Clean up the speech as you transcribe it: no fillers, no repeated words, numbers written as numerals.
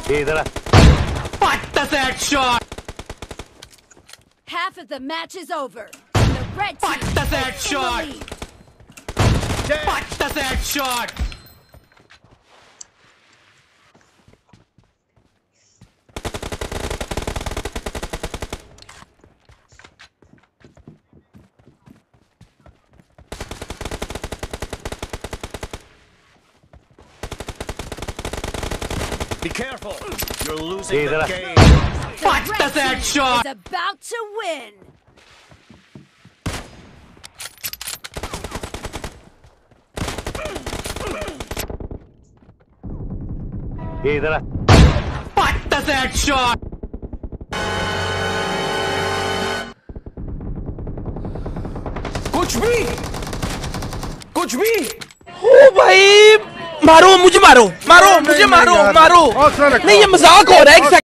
इधर What that shot? Half of the match is over. The red team What that shot? What that shot? Be careful! You're losing the game. What that shot? Is about to win. इधर What that shot? कुछ भी ओ भाई मारो मुझे मारो नहीं ये मजाक हो रहा है।